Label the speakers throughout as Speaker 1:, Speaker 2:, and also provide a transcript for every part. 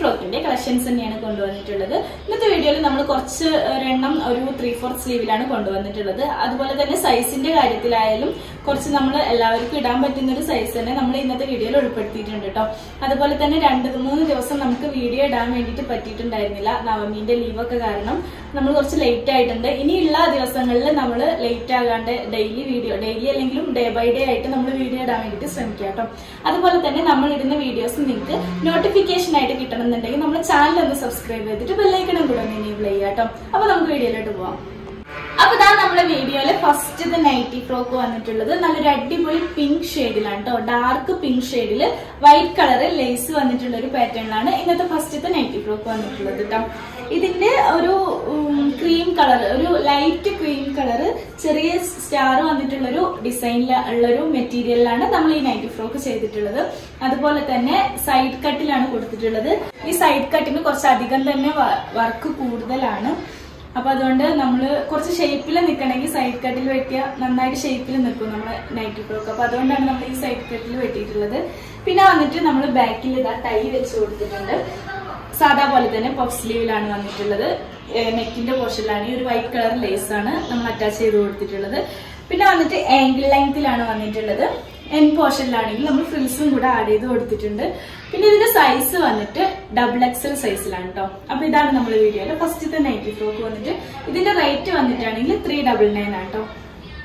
Speaker 1: ഫ്രോക്കിന്റെ collections തന്നെയാണ് കൊണ്ടുവന്നിട്ടുള്ളത്. ഇന്നത്തെ വീഡിയോയിൽ നമ്മൾ കുറച്ച് ഒരെണ്ണം ഒരു 3/4 സ്ലീവിലാണ് കൊണ്ടുവന്നിട്ടുള്ളത്. അതുപോലെ തന്നെ സൈസിന്റെ കാര്യത്തിലായാലും കുറച്ച് നമ്മൾ എല്ലാവർക്കും ഇടാൻ പറ്റുന്ന ഒരു സൈസ് തന്നെ നമ്മൾ ഇന്നത്തെ വീഡിയോയിൽ ഉൾപ്പെടുത്തിയിട്ടുണ്ട് കേട്ടോ. അതുപോലെ തന്നെ 2-3 ദിവസം നമുക്ക് വീഡിയോ ഇടാൻ വേണ്ടിയിട്ട് പറ്റിയിട്ടുണ്ടായിരുന്നില്ല. നവമീന്റെ ലീവൊക്കെ കാരണം നമ്മൾ കുറച്ച് ലേറ്റ് ആയിട്ടുണ്ട്. ഇനിയുള്ള ദിവസങ്ങളിൽ നമ്മൾ ലേറ്റ് ആകാണ്ട് ഡെയിലി അല്ലെങ്കിലും ഡേ ബൈ ഡേ ആയിട്ട് നമ്മൾ വീഡിയോ ഇടാൻ വേണ്ടിയിട്ട് ശ്രമിക്കുക കേട്ടോ. അതുപോലെ തന്നെ നമ്മൾ ഇടുന്ന വീഡിയോസ് നിങ്ങൾക്ക് നോട്ടിഫിക്കേഷൻ ആയിട്ട് കിട്ടണമെന്നുണ്ടെങ്കിൽ നമ്മുടെ ചാനൽ ഒന്ന് സബ്സ്ക്രൈബ് ചെയ്തിട്ട് ബെല്ലൈക്കണും കൂടെ ഒന്ന് എനേബിൾ ചെയ്യുക കേട്ടോ. അപ്പൊ നമുക്ക് വീഡിയോയിലോട്ട് പോവാം. അപ്പൊ ഇതാണ് നമ്മുടെ വീഡിയോയില് ഫസ്റ്റത്തെ നൈറ്റി ഫ്രോക്ക് വന്നിട്ടുള്ളത്. നല്ലൊരു അടിപൊളി പിങ്ക് ഷെയ്ഡിലാണ് കേട്ടോ. ഡാർക്ക് പിങ്ക് ഷെയ്ഡില് വൈറ്റ് കളറ് ലേസ് വന്നിട്ടുള്ള ഒരു പാറ്റേണിലാണ് ഇന്നത്തെ ഫസ്റ്റത്തെ നൈറ്റി ഫ്രോക്ക് വന്നിട്ടുള്ളത് കേട്ടോ. ഇതിന്റെ ഒരു ക്രീം കളർ, ഒരു ലൈറ്റ് ക്രീം കളർ ചെറിയ സ്റ്റാർ വന്നിട്ടുള്ള ഒരു ഡിസൈനിൽ ഉള്ളൊരു മെറ്റീരിയലിലാണ് നമ്മൾ ഈ നൈറ്റി ഫ്രോക്ക് ചെയ്തിട്ടുള്ളത്. അതുപോലെ തന്നെ സൈഡ് കട്ടിലാണ് കൊടുത്തിട്ടുള്ളത്. ഈ സൈഡ് കട്ടിന് കുറച്ചധികം തന്നെ വർക്ക് കൂടുതലാണ്. അപ്പൊ അതുകൊണ്ട് നമ്മള് കുറച്ച് ഷേപ്പിൽ നിൽക്കണമെങ്കിൽ സൈഡ് കട്ടിൽ വെട്ടിയ നന്നായിട്ട് ഷേപ്പിൽ നിൽക്കും നമ്മുടെ നൈറ്റി ഫ്രോക്ക്. അപ്പൊ അതുകൊണ്ടാണ് നമ്മൾ ഈ സൈഡ് കട്ടിൽ വെട്ടിയിട്ടുള്ളത്. പിന്നെ വന്നിട്ട് നമ്മൾ ബാക്കിൽ ഇതാ ടൈ വെച്ച് കൊടുത്തിട്ടുണ്ട്. സാധാ പോലെ തന്നെ പഫ് സ്ലീവിലാണ് വന്നിട്ടുള്ളത്. നെക്കിന്റെ പോർഷനിലാണ് ഈ ഒരു വൈറ്റ് കളർ ലേസ് ആണ് നമ്മൾ അറ്റാച്ച് ചെയ്ത് കൊടുത്തിട്ടുള്ളത്. പിന്നെ വന്നിട്ട് ആംഗിൾ ലെങ്ത്തിലാണ് വന്നിട്ടുള്ളത്. എൻ പോർഷനിലാണെങ്കിൽ നമ്മൾ ഫ്രിൽസും കൂടെ ആഡ് ചെയ്ത് കൊടുത്തിട്ടുണ്ട്. പിന്നെ ഇതിന്റെ സൈസ് വന്നിട്ട് XXL സൈസിലാണ് കേട്ടോ. അപ്പൊ ഇതാണ് നമ്മുടെ വീഡിയോയിലെ ഫസ്റ്റത്തെ നൈറ്റി ഫ്രോക്ക് വന്നിട്ട്. ഇതിന്റെ റേറ്റ് വന്നിട്ടാണെങ്കിൽ 399 ആണ് കേട്ടോ.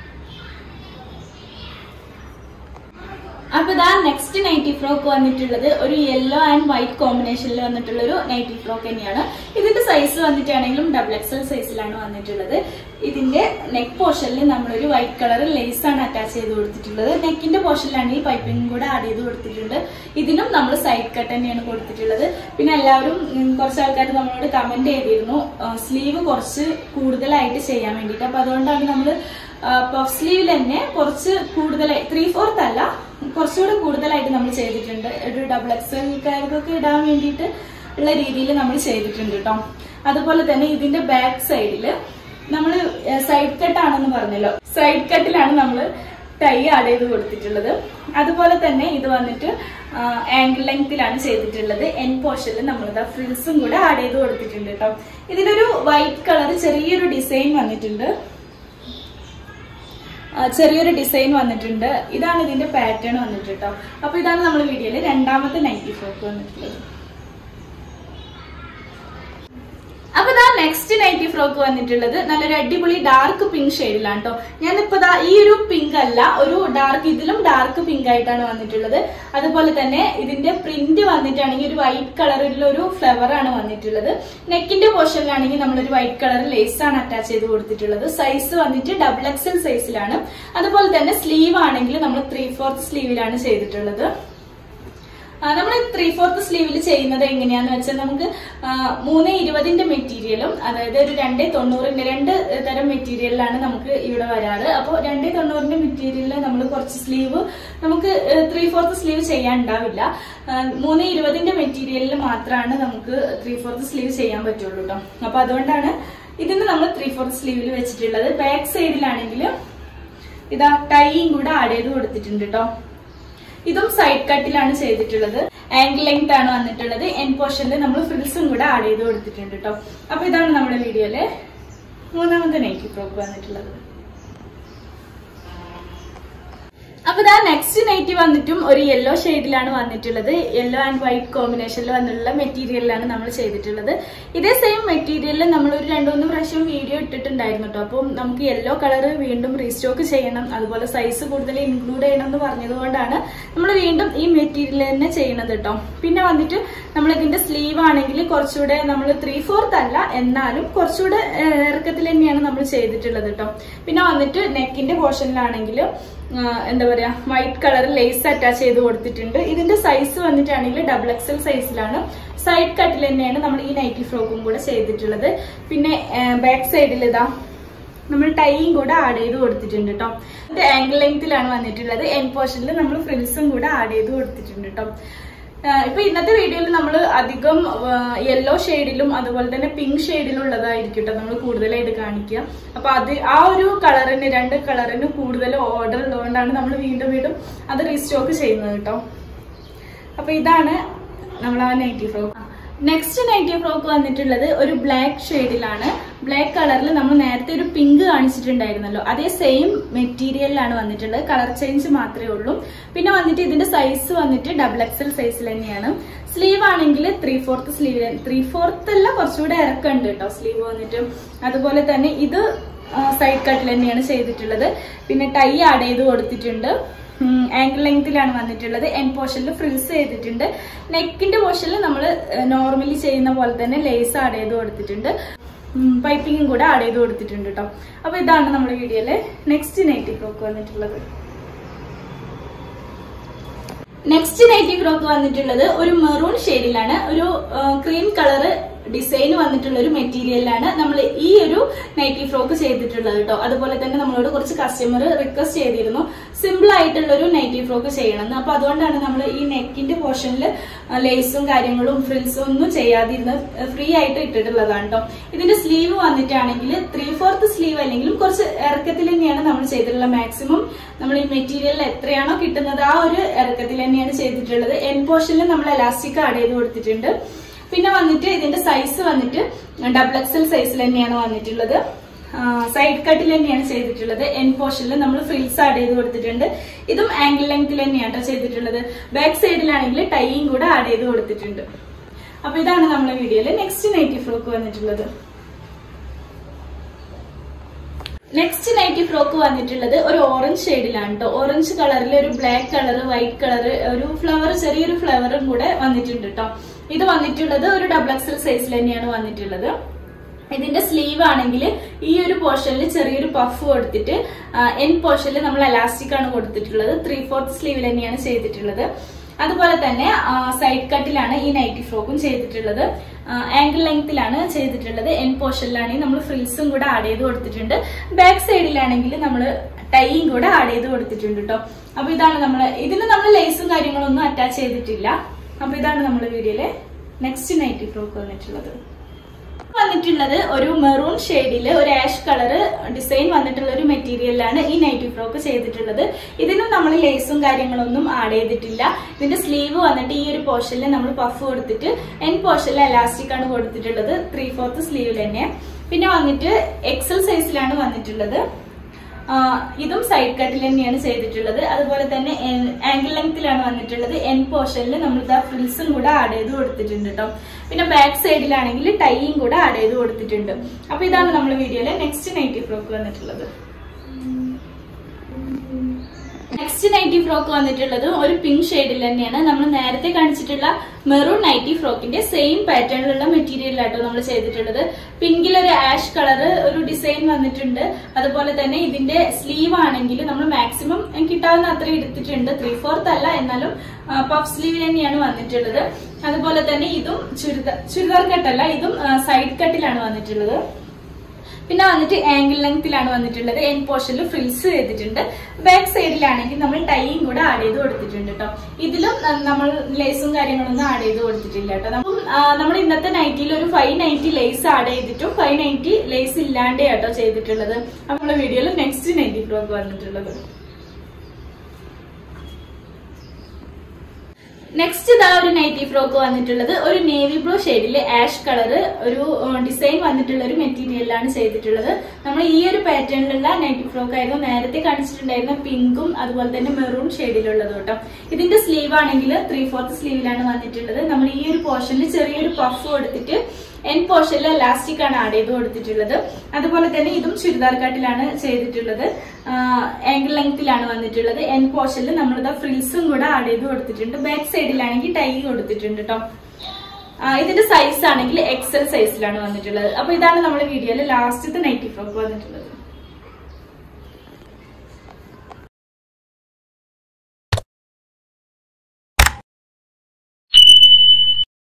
Speaker 1: അപ്പൊ ഇതാ നെക്സ്റ്റ് നൈറ്റി ഫ്രോക്ക് വന്നിട്ടുള്ളത് ഒരു യെല്ലോ ആൻഡ് വൈറ്റ് കോമ്പിനേഷനിൽ വന്നിട്ടുള്ള ഒരു നൈറ്റി ഫ്രോക്ക് തന്നെയാണ്. ഇതിന്റെ സൈസ് വന്നിട്ടാണെങ്കിലും XXL സൈസിലാണ് വന്നിട്ടുള്ളത്. ഇതിന്റെ നെക്ക് പോർഷനിൽ നമ്മളൊരു വൈറ്റ് കളർ ലേസ് ആണ് അറ്റാച്ച് ചെയ്ത് കൊടുത്തിട്ടുള്ളത്. നെക്കിന്റെ പോർഷനിലാണെങ്കിൽ പൈപ്പിംഗ് കൂടെ ആഡ് ചെയ്ത് കൊടുത്തിട്ടുണ്ട്. ഇതിനും നമ്മൾ സൈഡ് കട്ട് തന്നെയാണ് കൊടുത്തിട്ടുള്ളത്. പിന്നെ എല്ലാവരും കുറച്ച് ആൾക്കാർ നമ്മളോട് കമന്റ് ചെയ്തിരുന്നു സ്ലീവ് കുറച്ച് കൂടുതലായിട്ട് ചെയ്യാൻ വേണ്ടിയിട്ട്. അപ്പൊ അതുകൊണ്ടാണ് നമ്മൾ പഫ് സ്ലീവിൽ തന്നെ കുറച്ച് കൂടുതലായി 3/4 അല്ല, കുറച്ചുകൂടെ കൂടുതലായിട്ട് നമ്മൾ ചെയ്തിട്ടുണ്ട്. ഒരു XXLക്കാർക്കൊക്കെ ഇടാൻ വേണ്ടിയിട്ട് ഉള്ള രീതിയിൽ നമ്മൾ ചെയ്തിട്ടുണ്ട് കേട്ടോ. അതുപോലെ തന്നെ ഇതിന്റെ ബാക്ക് സൈഡില് നമ്മൾ സൈഡ് കട്ടാണെന്ന് പറഞ്ഞല്ലോ, സൈഡ് കട്ടിലാണ് നമ്മൾ ടൈ ആഡ് ചെയ്ത് കൊടുത്തിട്ടുള്ളത്. അതുപോലെ തന്നെ ഇത് വന്നിട്ട് ആംഗിൾ ലെങ്ത്തിലാണ് ചെയ്തിട്ടുള്ളത്. എൻ പോർഷനിൽ നമ്മളിതാ ഫ്രിൽസും കൂടെ ആഡ് ചെയ്ത് കൊടുത്തിട്ടുണ്ട് കേട്ടോ. ഇതിലൊരു വൈറ്റ് കളർ ചെറിയൊരു ഡിസൈൻ വന്നിട്ടുണ്ട്. ഇതാണ് ഇതിന്റെ പാറ്റേൺ വന്നിട്ട് കേട്ടോ. അപ്പൊ ഇതാണ് നമ്മുടെ വീഡിയോയില് രണ്ടാമത്തെ നൈറ്റി ഫ്രോക്ക് വന്നിട്ടുള്ളത്. അപ്പൊ ഇതാ നെക്സ്റ്റ് നൈറ്റി ഫ്രോക്ക് വന്നിട്ടുള്ളത് നല്ലൊരു അടിപൊളി ഡാർക്ക് പിങ്ക് ഷെയ്ഡിലാണ് കേട്ടോ. ഞാനിപ്പോ ഈ ഒരു പിങ്ക് അല്ല, ഒരു ഡാർക്ക്, ഇതിലും ഡാർക്ക് പിങ്ക് ആയിട്ടാണ് വന്നിട്ടുള്ളത്. അതുപോലെ തന്നെ ഇതിന്റെ പ്രിന്റ് വന്നിട്ടാണെങ്കിൽ ഒരു വൈറ്റ് കളറിലുള്ള ഒരു ഫ്ലവർ ആണ് വന്നിട്ടുള്ളത്. നെക്കിന്റെ പോർഷനിലാണെങ്കിൽ നമ്മളൊരു വൈറ്റ് കളർ ലേസ് ആണ് അറ്റാച്ച് ചെയ്ത് കൊടുത്തിട്ടുള്ളത്. സൈസ് വന്നിട്ട് XXL സൈസിലാണ്. അതുപോലെ തന്നെ സ്ലീവ് ആണെങ്കിൽ നമ്മൾ 3/4 സ്ലീവിലാണ് ചെയ്തിട്ടുള്ളത്. നമ്മൾ 3/4 സ്ലീവിൽ ചെയ്യുന്നത് എങ്ങനെയാന്ന് വെച്ചാൽ നമുക്ക് 320ന്റെ മെറ്റീരിയലും അതായത് ഒരു 290ന്റെ 2 തരം മെറ്റീരിയലിലാണ് നമുക്ക് ഇവിടെ വരാറ്. അപ്പോൾ 290ന്റെ മെറ്റീരിയലിൽ നമ്മൾ കുറച്ച് സ്ലീവ് നമുക്ക് 3/4 സ്ലീവ് ചെയ്യാൻ ഉണ്ടാവില്ല. 320ന്റെ മെറ്റീരിയലിൽ മാത്രമാണ് നമുക്ക് 3/4 സ്ലീവ് ചെയ്യാൻ പറ്റുള്ളൂ കേട്ടോ. അപ്പൊ അതുകൊണ്ടാണ് ഇതിന് നമ്മൾ 3/4 സ്ലീവിൽ വെച്ചിട്ടുള്ളത്. ബാക്ക് സൈഡിലാണെങ്കിൽ ഇതാ ടൈയും കൂടെ ആഡ് ചെയ്ത് കൊടുത്തിട്ടുണ്ട് കേട്ടോ. ഇതും സൈഡ് കട്ടിലാണ് ചെയ്തിട്ടുള്ളത്. ആംഗിൾ ലെങ്ത് ആണ് വന്നിട്ടുള്ളത്. എൻ പോർഷനിൽ നമ്മൾ ഫ്രിൽസും കൂടെ ആഡ് ചെയ്ത് കൊടുത്തിട്ടുണ്ട് കേട്ടോ. അപ്പൊ ഇതാണ് നമ്മുടെ വീഡിയോയിലെ മൂന്നാമത്തെ നൈറ്റി ഫ്രോക്ക് വന്നിട്ടുള്ളത്. അപ്പൊ ഇതാ നെക്സ്റ്റ് നൈറ്റി വന്നിട്ടും ഒരു യെല്ലോ ഷെയ്ഡിലാണ് വന്നിട്ടുള്ളത്. യെല്ലോ ആൻഡ് വൈറ്റ് കോമ്പിനേഷനിൽ വന്നിട്ടുള്ള മെറ്റീരിയലിലാണ് നമ്മൾ ചെയ്തിട്ടുള്ളത്. ഇതേ സെയിം മെറ്റീരിയലിൽ നമ്മൾ ഒരു 2-3 പ്രാവശ്യം വീഡിയോ ഇട്ടിട്ടുണ്ടായിരുന്നു കേട്ടോ. അപ്പം നമുക്ക് യെല്ലോ കളർ വീണ്ടും റീസ്റ്റോക്ക് ചെയ്യണം, അതുപോലെ സൈസ് കൂടുതൽ ഇൻക്ലൂഡ് ചെയ്യണം എന്ന് പറഞ്ഞതുകൊണ്ടാണ് നമ്മൾ വീണ്ടും ഈ മെറ്റീരിയൽ തന്നെ ചെയ്യുന്നത് കേട്ടോ. പിന്നെ വന്നിട്ട് നമ്മൾ ഇതിന്റെ സ്ലീവ് ആണെങ്കിൽ കുറച്ചുകൂടെ നമ്മൾ 3/4 അല്ല, എന്നാലും കുറച്ചുകൂടെ ഇറക്കത്തിൽ തന്നെയാണ് നമ്മൾ ചെയ്തിട്ടുള്ളത് കേട്ടോ. പിന്നെ വന്നിട്ട് നെക്കിന്റെ പോർഷനിലാണെങ്കിൽ എന്താ പറയാ വൈറ്റ് കളർ ലേസ് അറ്റാച്ച് ചെയ്ത് കൊടുത്തിട്ടുണ്ട്. ഇതിന്റെ സൈസ് വന്നിട്ടാണെങ്കിൽ XXL സൈസിലാണ്. സൈഡ് കട്ടിൽ തന്നെയാണ് നമ്മൾ ഈ നൈറ്റി ഫ്രോക്കും കൂടെ ചെയ്തിട്ടുള്ളത്. പിന്നെ ബാക്ക് സൈഡിൽ ഇതാ നമ്മൾ ടൈയും കൂടെ ആഡ് ചെയ്ത് കൊടുത്തിട്ടുണ്ട് കേട്ടോ. ഇത് ആംഗിൾ ലെങ്ത്തിലാണ് വന്നിട്ടുള്ളത്. എൻ പോർഷനിൽ നമ്മൾ ഫ്രിൽസും കൂടെ ആഡ് ചെയ്ത് കൊടുത്തിട്ടുണ്ട് കേട്ടോ. ഇപ്പൊ ഇന്നത്തെ വീഡിയോയിൽ നമ്മൾ അധികം യെല്ലോ ഷെയ്ഡിലും അതുപോലെ തന്നെ പിങ്ക് ഷെയ്ഡിലും ഉള്ളതായിരിക്കും കേട്ടോ നമ്മൾ കൂടുതലായിട്ട് കാണിക്കുക. അപ്പൊ അത് ആ ഒരു കളറിന് 2 കളറിന് കൂടുതൽ ഓർഡർ ഉള്ളതുകൊണ്ടാണ് നമ്മൾ വീണ്ടും അത് റീസ്റ്റോക്ക് ചെയ്യുന്നത് കേട്ടോ. അപ്പൊ ഇതാണ് നമ്മൾ ആ nighty frock. Next nighty frock വന്നിട്ടുള്ളത് ഒരു ബ്ലാക്ക് ഷെയ്ഡിലാണ്. ബ്ലാക്ക് കളറിൽ നമ്മൾ നേരത്തെ ഒരു പിങ്ക് കാണിച്ചിട്ടുണ്ടായിരുന്നല്ലോ, അതേ സെയിം മെറ്റീരിയലിലാണ് വന്നിട്ടുള്ളത്. കളർ ചേഞ്ച് മാത്രമേ ഉള്ളൂ. പിന്നെ വന്നിട്ട് ഇതിന്റെ സൈസ് വന്നിട്ട് XXL സൈസിൽ തന്നെയാണ്. സ്ലീവ് ആണെങ്കിൽ 3/4 സ്ലീവ്, 3/4 അല്ല കുറച്ചുകൂടെ ഇറക്കുണ്ട് കേട്ടോ സ്ലീവ് വന്നിട്ട്. അതുപോലെ തന്നെ ഇത് സൈഡ് കട്ടിൽ തന്നെയാണ് ചെയ്തിട്ടുള്ളത്. പിന്നെ ടൈ ആഡ് ചെയ്ത് കൊടുത്തിട്ടുണ്ട്. ആംഗിൾ ലെങ്തിലാണ് വന്നിട്ടുള്ളത്. എൻ പോർഷനിൽ ഫ്രിൽസ് ചെയ്തിട്ടുണ്ട്. നെക്കിന്റെ പോർഷനിൽ നമ്മൾ നോർമലി ചെയ്യുന്ന പോലെ തന്നെ ലേസ് ആഡ് ചെയ്ത് കൊടുത്തിട്ടുണ്ട്. പൈപ്പിങ്ങും കൂടെ ആഡ് ചെയ്ത് കൊടുത്തിട്ടുണ്ട് കേട്ടോ. അപ്പൊ ഇതാണ് നമ്മുടെ വീഡിയോയിലെ നെക്സ്റ്റ് നൈറ്റി ഫ്രോക്ക് വന്നിട്ടുള്ളത്. നെക്സ്റ്റ് നൈറ്റി ഫ്രോക്ക് വന്നിട്ടുള്ളത് ഒരു മെറൂൺ ഷെയ്ഡിലാണ്. ഒരു ക്രീം കളറ് ഡിസൈൻ വന്നിട്ടുള്ള ഒരു മെറ്റീരിയലാണ് നമ്മൾ ഈ ഒരു നൈറ്റി ഫ്രോക്ക് ചെയ്തിട്ടുള്ളത് കേട്ടോ. അതുപോലെ തന്നെ നമ്മളോട് കുറച്ച് കസ്റ്റമർ റിക്വസ്റ്റ് ചെയ്തിരുന്നു സിമ്പിൾ ആയിട്ടുള്ള ഒരു നൈറ്റി ഫ്രോക്ക് ചെയ്യണമെന്ന്. അപ്പൊ അതുകൊണ്ടാണ് നമ്മൾ ഈ നെക്കിന്റെ പോർഷനിൽ ലേസും കാര്യങ്ങളും ഫ്രിൽസും ഒന്നും ചെയ്യാതിരുന്ന് ഫ്രീ ആയിട്ട് ഇട്ടിട്ടുള്ളതാണ് കേട്ടോ. ഇതിന്റെ സ്ലീവ് വന്നിട്ടാണെങ്കിൽ 3/4 സ്ലീവ് അല്ലെങ്കിലും കുറച്ച് ഇറക്കത്തിൽ തന്നെയാണ് നമ്മൾ ചെയ്തിട്ടുള്ളത്. മാക്സിമം നമ്മൾ ഈ മെറ്റീരിയലിൽ എത്രയാണോ കിട്ടുന്നത് ആ ഒരു ഇറക്കത്തിൽ തന്നെയാണ് ചെയ്തിട്ടുള്ളത്. എൻ പോർഷനിൽ നമ്മൾ എലാസ്റ്റിക് ആഡ് ചെയ്ത് കൊടുത്തിട്ടുണ്ട്. പിന്നെ വന്നിട്ട് ഇതിന്റെ സൈസ് വന്നിട്ട് XXL സൈസിൽ തന്നെയാണ് വന്നിട്ടുള്ളത്. സൈഡ് കട്ടിൽ തന്നെയാണ് ചെയ്തിട്ടുള്ളത്. എൻ പോർഷനിൽ നമ്മൾ ഫ്രിൽസ് ആഡ് ചെയ്ത് കൊടുത്തിട്ടുണ്ട്. ഇതും ആംഗിൾ ലെങ്തിൽ തന്നെയാണ് ചെയ്തിട്ടുള്ളത്. ബാക്ക് സൈഡിലാണെങ്കിൽ ടൈയും കൂടെ ആഡ് ചെയ്ത് കൊടുത്തിട്ടുണ്ട്. അപ്പൊ ഇതാണ് നമ്മുടെ വീഡിയോയില് നെക്സ്റ്റ് നൈറ്റി ഫ്രോക്ക് വന്നിട്ടുള്ളത്. നെക്സ്റ്റ് നൈറ്റി ഫ്രോക്ക് വന്നിട്ടുള്ളത് ഒരു ഓറഞ്ച് ഷെയ്ഡിലാണ് കേട്ടോ. ഓറഞ്ച് കളറിൽ ഒരു ബ്ലാക്ക് കളർ, വൈറ്റ് കളർ, ഒരു ഫ്ലവർ, ചെറിയൊരു ഫ്ലവറും കൂടെ വന്നിട്ടുണ്ട് കേട്ടോ. ഇത് വന്നിട്ടുള്ളത് ഒരു XXL സൈസിൽ തന്നെയാണ് വന്നിട്ടുള്ളത്. ഇതിന്റെ സ്ലീവ് ആണെങ്കിൽ ഈ ഒരു പോർഷനിൽ ചെറിയൊരു പഫ് കൊടുത്തിട്ട് എൻ പോർഷനിൽ നമ്മൾ എലാസ്റ്റിക് ആണ് കൊടുത്തിട്ടുള്ളത്. 3/4 സ്ലീവിൽ തന്നെയാണ് ചെയ്തിട്ടുള്ളത്. അതുപോലെ തന്നെ സൈഡ് കട്ടിലാണ് ഈ നൈറ്റി ഫ്രോക്കും ചെയ്തിട്ടുള്ളത്. ആംഗിൾ ലെങ്തിലാണ് ചെയ്തിട്ടുള്ളത്. എൻ പോർഷനിലാണെങ്കിൽ നമ്മൾ ഫ്രിൽസും കൂടെ ആഡ് ചെയ്ത് കൊടുത്തിട്ടുണ്ട്. ബാക്ക് സൈഡിലാണെങ്കിൽ നമ്മൾ ടൈയും കൂടെ ആഡ് ചെയ്ത് കൊടുത്തിട്ടുണ്ട് കേട്ടോ. അപ്പൊ ഇതാണ് ഇതിന് നമ്മൾ ലേസും കാര്യങ്ങളൊന്നും അറ്റാച്ച് ചെയ്തിട്ടില്ല. അപ്പൊ ഇതാണ് നമ്മുടെ വീഡിയോയിലെ നെക്സ്റ്റ് നൈറ്റി ഫ്രോക്ക് വന്നിട്ടുള്ളത്. ഒരു മെറൂൺ ഷെയ്ഡില് ഒരു ആഷ് കളറ് ഡിസൈൻ വന്നിട്ടുള്ള ഒരു മെറ്റീരിയലാണ് ഈ നൈറ്റി ഫ്രോക്ക് ചെയ്തിട്ടുള്ളത്. ഇതിനും നമ്മൾ ലേസും കാര്യങ്ങളൊന്നും ആഡ് ചെയ്തിട്ടില്ല. ഇതിന്റെ സ്ലീവ് വന്നിട്ട് ഈ ഒരു പോർഷനിൽ നമ്മൾ പഫ് കൊടുത്തിട്ട് എൻ പോർഷനിൽ എലാസ്റ്റിക് ആണ് കൊടുത്തിട്ടുള്ളത്. 3/4 സ്ലീവിൽ തന്നെ. പിന്നെ വന്നിട്ട് XL സൈസിലാണ് വന്നിട്ടുള്ളത്. ഇതും സൈഡ് കട്ടിൽ തന്നെയാണ് ചെയ്തിട്ടുള്ളത്. അതുപോലെ തന്നെ ആംഗിൾ ലെങ്തിലാണ് വന്നിട്ടുള്ളത്. എൻ പോർഷനിൽ നമ്മൾ ഫ്രിൽസും കൂടെ ആഡ് ചെയ്ത് കൊടുത്തിട്ടുണ്ട് കേട്ടോ. പിന്നെ ബാക്ക് സൈഡിലാണെങ്കിൽ ടൈയും കൂടെ ആഡ് ചെയ്ത് കൊടുത്തിട്ടുണ്ട്. അപ്പൊ ഇതാണ് നമ്മുടെ വീഡിയോയിലെ നെക്സ്റ്റ് നൈറ്റി ഫ്രോക്ക് വന്നിട്ടുള്ളത്. നെക്സ്റ്റ് നൈറ്റി ഫ്രോക്ക് വന്നിട്ടുള്ളത് ഒരു പിങ്ക് ഷെയ്ഡിൽ തന്നെയാണ്. നമ്മൾ നേരത്തെ കാണിച്ചിട്ടുള്ള മെറൂൺ നൈറ്റി ഫ്രോക്കിന്റെ സെയിം പാറ്റേണിലുള്ള മെറ്റീരിയലാട്ടോ നമ്മൾ ചെയ്തിട്ടുള്ളത്. പിങ്കിൽ ഒരു ആഷ് കളറ് ഒരു ഡിസൈൻ വന്നിട്ടുണ്ട്. അതുപോലെ തന്നെ ഇതിന്റെ സ്ലീവ് ആണെങ്കിൽ നമ്മൾ മാക്സിമം കിട്ടാവുന്ന അത്ര എടുത്തിട്ടുണ്ട്. 3/4 അല്ല, എന്നാലും പഫ് സ്ലീവ് തന്നെയാണ് വന്നിട്ടുള്ളത്. അതുപോലെ തന്നെ ഇതും ചുരിദാർ കട്ടല്ല, ഇതും സൈഡ് കട്ടിലാണ് വന്നിട്ടുള്ളത്. പിന്നെ വന്നിട്ട് ആംഗിൾ ലെങ്തിലാണ് വന്നിട്ടുള്ളത്. എൻ പോർഷനിൽ ഫ്രിൽസ് ചെയ്തിട്ടുണ്ട്. ബാക്ക് സൈഡിലാണെങ്കിൽ നമ്മൾ ടൈയും കൂടെ ആഡ് ചെയ്ത് കൊടുത്തിട്ടുണ്ട് കേട്ടോ. ഇതിലും നമ്മൾ ലേസും കാര്യങ്ങളൊന്നും ആഡ് ചെയ്ത് കൊടുത്തിട്ടില്ല കേട്ടോ. നമ്മൾ ഇന്നത്തെ നൈറ്റിയിൽ ഒരു 590 ലേസ് ആഡ് ചെയ്തിട്ടും 590 ലേസ് ഇല്ലാണ്ടേ കേട്ടോ ചെയ്തിട്ടുള്ളത്. അപ്പൊ നമ്മുടെ വീഡിയോയിൽ നെക്സ്റ്റ് നൈറ്റി ഫ്രോക്ക് വന്നിട്ടുള്ളത്. നെക്സ്റ്റ് ഇതാ ഒരു നൈറ്റി ഫ്രോക്ക് വന്നിട്ടുള്ളത് ഒരു നേവി ബ്ലൂ ഷെയ്ഡില് ആഷ് കളറ് ഒരു ഡിസൈൻ വന്നിട്ടുള്ള ഒരു മെറ്റീരിയലാണ് ചെയ്തിട്ടുള്ളത്. നമ്മൾ ഈ ഒരു പാറ്റേണിലുള്ള നൈറ്റി ഫ്രോക്ക് ആയിരുന്നു നേരത്തെ കാണിച്ചിട്ടുണ്ടായിരുന്ന പിങ്കും അതുപോലെ തന്നെ മെറൂൺ ഷെയ്ഡിലുള്ളത് കേട്ടോ. ഇതിന്റെ സ്ലീവ് ആണെങ്കിൽ 3/4 സ്ലീവിലാണ് വന്നിട്ടുള്ളത്. നമ്മൾ ഈ ഒരു പോർഷനിൽ ചെറിയൊരു പഫ് കൊടുത്തിട്ട് എൻ പോർഷനിൽ എലാസ്റ്റിക് ആണ് ആഡ് ചെയ്ത് കൊടുത്തിട്ടുള്ളത്. അതുപോലെ തന്നെ ഇതും ചുരിദാർ കട്ടിലാണ് ചെയ്തിട്ടുള്ളത്. ആംഗിൾ ലെങ്തിലാണ് വന്നിട്ടുള്ളത്. എൻ പോർഷനിൽ നമ്മളിത് ഫ്രിൽസും കൂടെ ആഡ് ചെയ്ത് കൊടുത്തിട്ടുണ്ട്. ബാക്ക് സൈഡിലാണെങ്കിൽ ടൈ കൊടുത്തിട്ടുണ്ട് കേട്ടോ. ഇതിന്റെ സൈസ് ആണെങ്കിൽ XL സൈസിലാണ് വന്നിട്ടുള്ളത്. അപ്പൊ ഇതാണ് നമ്മുടെ വീഡിയോയിലെ ലാസ്റ്റത്തെ നൈറ്റി ഫ്രോക്ക് വന്നിട്ടുള്ളത്.